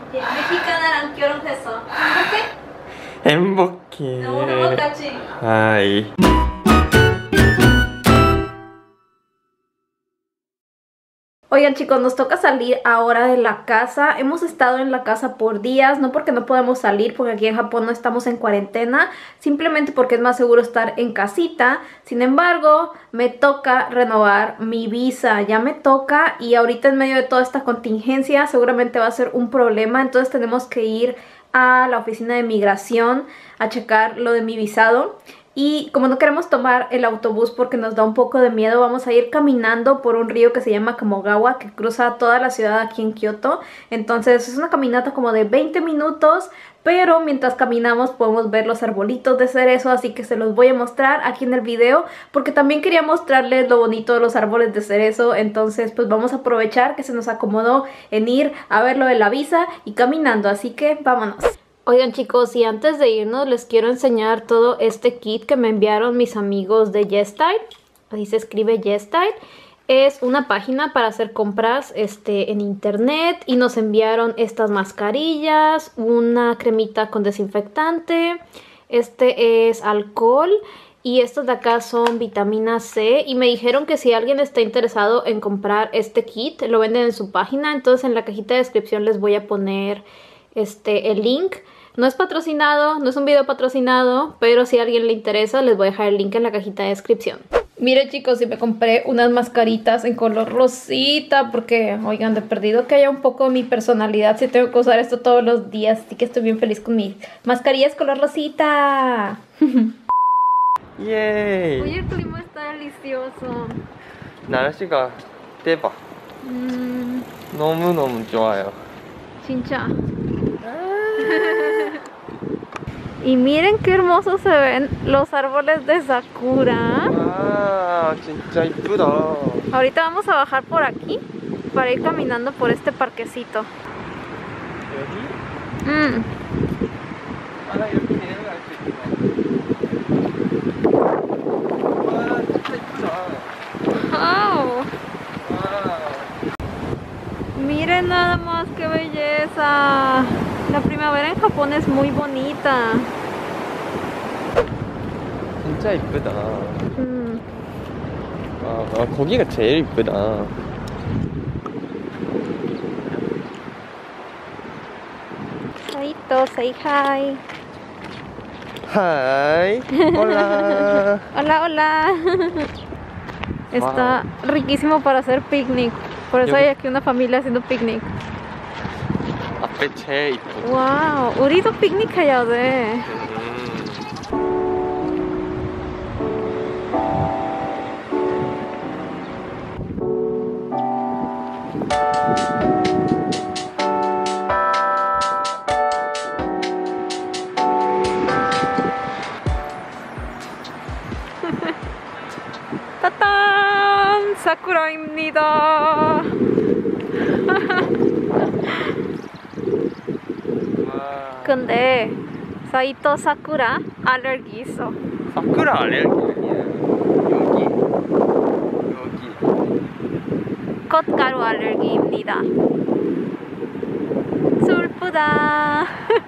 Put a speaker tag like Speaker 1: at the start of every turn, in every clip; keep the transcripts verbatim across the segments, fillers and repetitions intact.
Speaker 1: 메xica나랑 결혼해서
Speaker 2: 행복해.
Speaker 1: 행복해? 너무 행복하지?
Speaker 2: 아이.
Speaker 1: Oigan chicos, nos toca salir ahora de la casa. Hemos estado en la casa por días, no porque no podemos salir, porque aquí en Japón no estamos en cuarentena, simplemente porque es más seguro estar en casita. Sin embargo, me toca renovar mi visa, ya me toca, y ahorita en medio de toda esta contingencia seguramente va a ser un problema, entonces tenemos que ir a la oficina de migración a checar lo de mi visado. Y como no queremos tomar el autobús porque nos da un poco de miedo, vamos a ir caminando por un río que se llama Kamogawa, que cruza toda la ciudad aquí en Kioto. Entonces es una caminata como de veinte minutos, pero mientras caminamos podemos ver los arbolitos de cerezo, así que se los voy a mostrar aquí en el video, porque también quería mostrarles lo bonito de los árboles de cerezo. Entonces pues vamos a aprovechar que se nos acomodó en ir a ver lo de la visa y caminando, así que vámonos. Oigan chicos, y antes de irnos les quiero enseñar todo este kit que me enviaron mis amigos de YesStyle. Ahí se escribe YesStyle. Es una página para hacer compras este, en internet, y nos enviaron estas mascarillas, una cremita con desinfectante, este es alcohol, y estos de acá son vitamina C, y me dijeron que si alguien está interesado en comprar este kit, lo venden en su página. Entonces en la cajita de descripción les voy a poner este, el link. No es patrocinado, no es un video patrocinado, pero si a alguien le interesa les voy a dejar el link en la cajita de descripción. Miren chicos, y me compré unas mascaritas en color rosita porque, oigan, de perdido que haya un poco de mi personalidad si tengo que usar esto todos los días, así que estoy bien feliz con mis mascarillas color rosita.
Speaker 2: Yay.
Speaker 1: Oye, el clima está delicioso.
Speaker 2: 날씨가 대박.
Speaker 1: Mm,
Speaker 2: 너무너무 좋아요.
Speaker 1: 진짜. Y miren qué hermosos se ven los árboles de sakura.
Speaker 2: 아, 진짜 이쁘다.
Speaker 1: Ahorita vamos a bajar por aquí para ir caminando por este parquecito.
Speaker 2: 여기?
Speaker 1: Mm.
Speaker 2: 아, 나 이렇게 내려갈 수 있구나. 와, 진짜 이쁘다.
Speaker 1: Oh,
Speaker 2: 와.
Speaker 1: miren nada más qué belleza. La primavera en Japón es muy bonita.
Speaker 2: 진짜 이쁘다.
Speaker 1: Mm.
Speaker 2: 아, 아, 거기가 제일 이쁘다.
Speaker 1: Saito, say hi.
Speaker 2: Hi. Hola.
Speaker 1: Hola, hola. Está riquísimo para hacer picnic. Por eso hay aquí una familia haciendo picnic.
Speaker 2: 앞에 제일 이쁘다.
Speaker 1: Wow, 우리도 picnic 해야 돼. 따단! 사쿠라입니다. 근데 사이토 사쿠라 알레르기 있어.
Speaker 2: 사쿠라 알레르기 아니야. 여기. 여기.
Speaker 1: 꽃가루 알레르기입니다. 슬프다.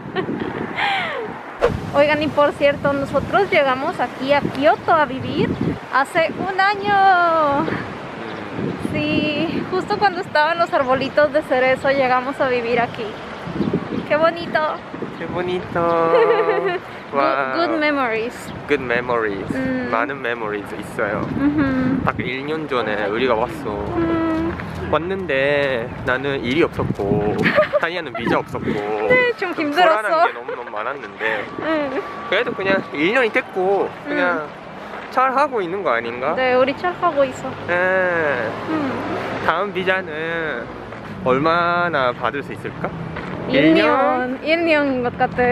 Speaker 1: Oigan, y por cierto, nosotros llegamos aquí a Kioto a vivir hace un año. Sí, justo cuando estaban los arbolitos de cerezo llegamos a vivir aquí. ¡Qué bonito!
Speaker 2: ¡Qué bonito!
Speaker 1: Good, good memories.
Speaker 2: Good memories.
Speaker 1: 음.
Speaker 2: 많은 memories 있어요.
Speaker 1: 음흠.
Speaker 2: 딱 일 년 전에 우리가 왔어.
Speaker 1: 음.
Speaker 2: 왔는데 나는 일이 없었고 다이아는 비자 없었고
Speaker 1: 네, 좀 힘들었어.
Speaker 2: 불안한 게 너무너무 많았는데
Speaker 1: 응.
Speaker 2: 그래도 그냥 일 년이 됐고 그냥 잘 하고 있는 거 아닌가?
Speaker 1: 네, 우리 잘 하고 있어.
Speaker 2: 네.
Speaker 1: 음.
Speaker 2: 다음 비자는 얼마나 받을 수 있을까?
Speaker 1: 일 년? 일 년인 것 같아.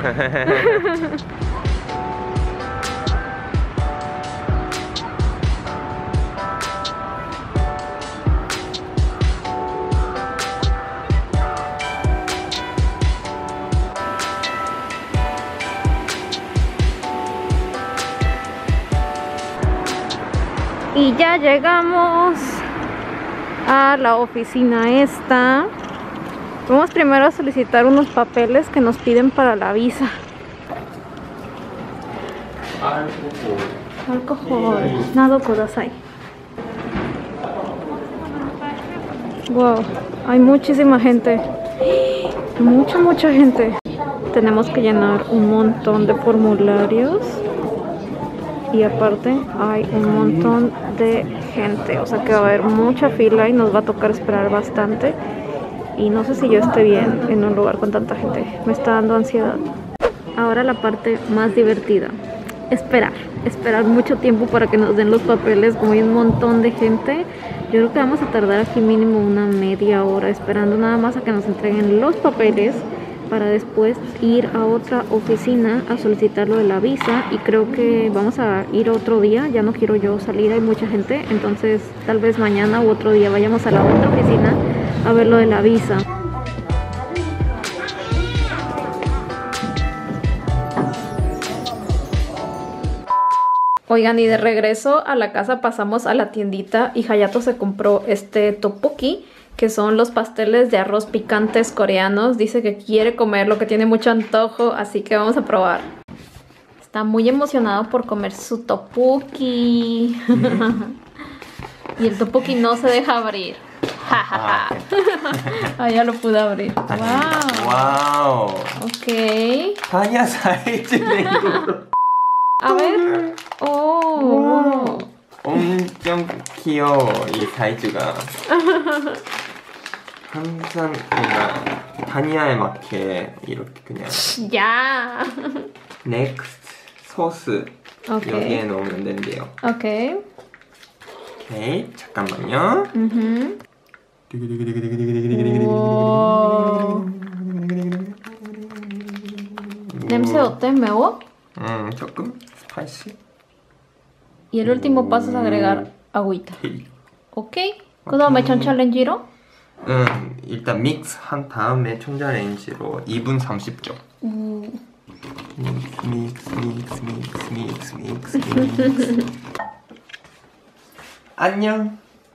Speaker 1: Y ya llegamos a la oficina esta. Vamos primero a solicitar unos papeles que nos piden para la visa. Alcohol. Nado kudasai. Wow, hay muchísima gente. Mucha, mucha gente. Tenemos que llenar un montón de formularios. Y aparte hay un montón de gente. O sea que va a haber mucha fila y nos va a tocar esperar bastante. Y no sé si yo esté bien en un lugar con tanta gente. Me está dando ansiedad. Ahora la parte más divertida. Esperar. Esperar mucho tiempo para que nos den los papeles. Como hay un montón de gente, yo creo que vamos a tardar aquí mínimo una media hora esperando nada más a que nos entreguen los papeles para después ir a otra oficina a solicitar lo de la visa. Y creo que vamos a ir otro día. Ya no quiero yo salir, hay mucha gente. Entonces tal vez mañana u otro día vayamos a la otra oficina a ver lo de la visa. Oigan, y de regreso a la casa pasamos a la tiendita y Hayato se compró este tteokbokki, que son los pasteles de arroz picantes coreanos. Dice que quiere comerlo, que tiene mucho antojo, así que vamos a probar. Está muy emocionado por comer su tteokbokki. Y el tteokbokki no se deja abrir. Ah, ya lo pude abrir.
Speaker 3: Wow.
Speaker 1: Wow. Ok.
Speaker 3: Tanya 사이즈네 이거.
Speaker 1: A ver. Oh.
Speaker 3: 엄청 귀여워 이 사이즈가. 항상 뭔가 다니아에 맞게 이렇게 그냥.
Speaker 1: 야.
Speaker 3: 넥스트 소스
Speaker 1: 오케이.
Speaker 3: 여기에 넣으면 된대요.
Speaker 1: 오케이.
Speaker 3: 오케이 잠깐만요.
Speaker 1: 음. 오. 냄새 어때? 매워?
Speaker 3: 음 조금 스파이시.
Speaker 1: Y el último paso es agregar agüita. Ok. 그 다음에 전자레인지로?
Speaker 3: 응, 일단 믹스 한 다음에 전자레인지로 이 분 삼십 초.
Speaker 1: 음.
Speaker 3: 믹스 믹스 믹스 믹스 믹스 믹스 믹스. 안녕.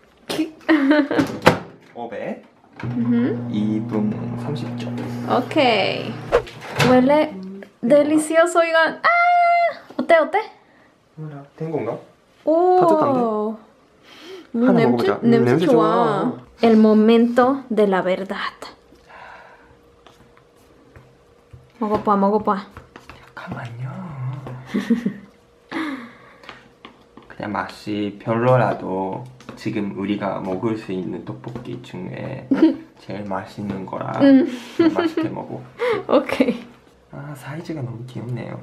Speaker 3: 오백.
Speaker 1: Uh-huh.
Speaker 3: 이 분 삼십 초.
Speaker 1: Ok. Huele delicioso, oigan. ¡Ah! ¿Ote, ote?
Speaker 3: 뭐라, 된 건가?
Speaker 1: 오.
Speaker 3: 따뜻한데?
Speaker 1: 음,
Speaker 3: 하나
Speaker 1: 냄새,
Speaker 3: 먹어보자. 음,
Speaker 1: 냄새
Speaker 3: 냄새
Speaker 1: 좋아.
Speaker 3: 좋아.
Speaker 1: El momento de la verdad. 먹어봐, 먹어봐.
Speaker 3: 잠깐만요. 그냥 맛이 별로라도 지금 우리가 먹을 수 있는 떡볶이 중에 제일 맛있는 거라
Speaker 1: 음.
Speaker 3: 맛있게 먹어.
Speaker 1: 오케이.
Speaker 3: 아 사이즈가 너무 귀엽네요.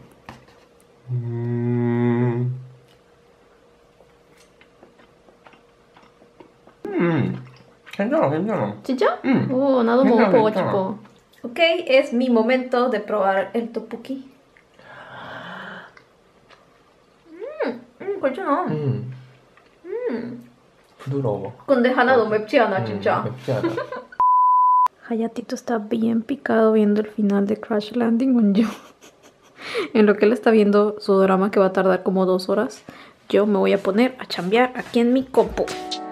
Speaker 3: 음, 음, 괜찮아, 괜찮아.
Speaker 1: ¿Chicha?
Speaker 3: 응.
Speaker 1: Oh, 나도
Speaker 3: 괜찮아,
Speaker 1: 먹어보고
Speaker 3: 괜찮아.
Speaker 1: 싶어. Ok, es mi momento de probar el tteokbokki. 음, 음, 괜찮아.
Speaker 3: 음,
Speaker 1: 음.
Speaker 3: 부드러워.
Speaker 1: 근데 하나도 맵지 않아,
Speaker 3: 음,
Speaker 1: 진짜.
Speaker 3: 맵지 않아.
Speaker 1: Hayatito está bien picado viendo el final de Crash Landing on You. En lo que él está viendo su drama, que va a tardar como dos horas, yo me voy a poner a chambear aquí en mi compu.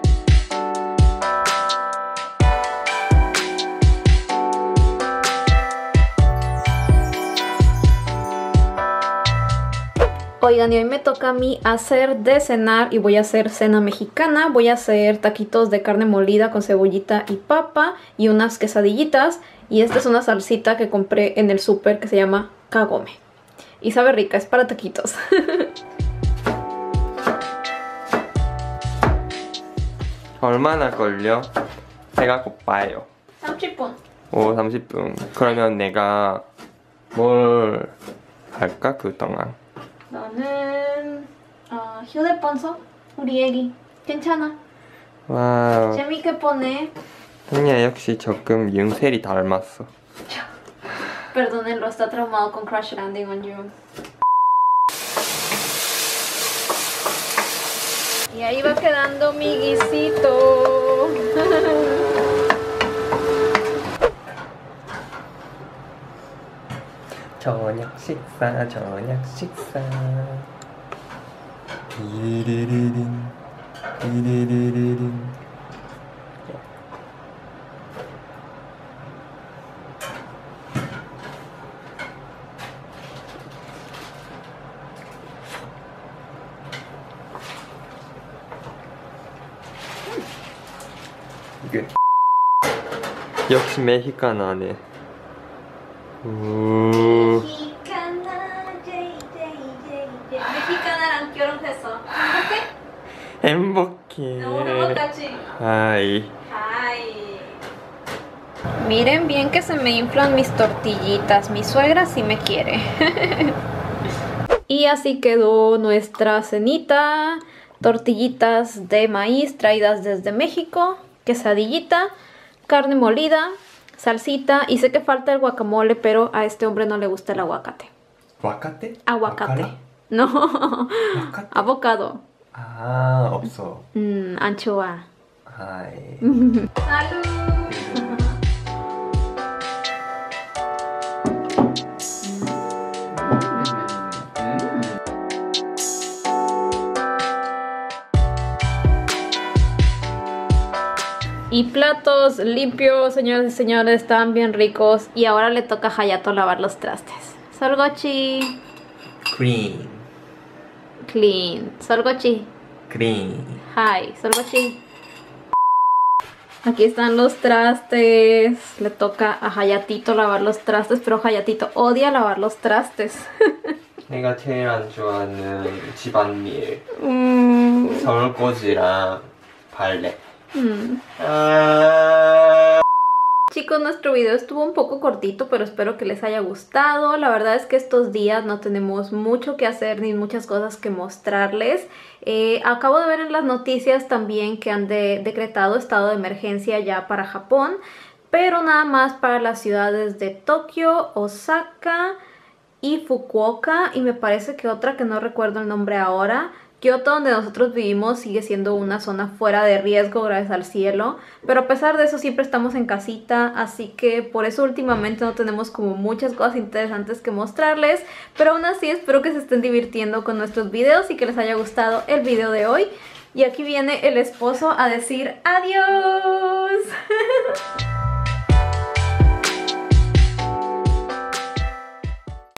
Speaker 1: Oigan, y hoy me toca a mí hacer de cenar y voy a hacer cena mexicana. Voy a hacer taquitos de carne molida con cebollita y papa y unas quesadillitas. Y esta es una salsita que compré en el súper que se llama Kagome. Y sabe rica, es para taquitos.
Speaker 3: 얼마나 걸려? 배가 고파요.
Speaker 1: 삼십 분.
Speaker 3: 오, 삼십 분. 그러면 내가 뭘 할까 그 동안?
Speaker 1: 너는 어, 휴대폰 써? 우리 애기 괜찮아.
Speaker 3: 와우.
Speaker 1: 재밌게 보내.
Speaker 3: 형님 역시 조금 윤셀이 닮았어.
Speaker 1: Perdónenlo, está traumado con Crash Landing on You. Y ahí va quedando mi guisito.
Speaker 3: 저녁 식사, 저녁 식사. 디리리린, 디리리린. 역시 메xica나네. 우.
Speaker 1: 메xica나랑 결혼했어.
Speaker 3: 행복해.
Speaker 1: 너무 행복하지?
Speaker 3: Ay.
Speaker 1: Ay. Miren bien que se me inflan mis tortillitas. Mi suegra sí me quiere. Y así quedó nuestra cenita. Tortillitas de maíz traídas desde México. Quesadillita. Carne molida. Salsita. Y sé que falta el guacamole, pero a este hombre no le gusta el aguacate.
Speaker 3: ¿Aguacate?
Speaker 1: Aguacate. No.
Speaker 3: ¿Aguacate?
Speaker 1: Avocado.
Speaker 3: 아, 없어.
Speaker 1: Mm, anchoa.
Speaker 3: Ay.
Speaker 1: ¡Salud! Y platos limpios, señoras y señores, están bien ricos. Y ahora le toca a Hayato lavar los trastes. Solgochi.
Speaker 3: Clean.
Speaker 1: Clean. Solgochi.
Speaker 3: Clean.
Speaker 1: Hi. Solgochi. Aquí están los trastes. Le toca a Hayatito lavar los trastes, pero Hayatito odia lavar los trastes.
Speaker 3: 내가 제일 안 좋아하는 집안일.
Speaker 1: mm.
Speaker 3: 설거지랑 발레.
Speaker 1: Mm.
Speaker 3: 아...
Speaker 1: Chicos, nuestro video estuvo un poco cortito, pero espero que les haya gustado. La verdad es que estos días no tenemos mucho que hacer ni muchas cosas que mostrarles. Eh, acabo de ver en las noticias también que han de decretado estado de emergencia ya para Japón, pero nada más para las ciudades de Tokio, Osaka y Fukuoka, y me parece que otra que no recuerdo el nombre ahora. Kyoto, donde nosotros vivimos, sigue siendo una zona fuera de riesgo, gracias al cielo. Pero a pesar de eso siempre estamos en casita, así que por eso últimamente no tenemos como muchas cosas interesantes que mostrarles. Pero aún así espero que se estén divirtiendo con nuestros videos y que les haya gustado el video de hoy. Y aquí viene el esposo a decir adiós.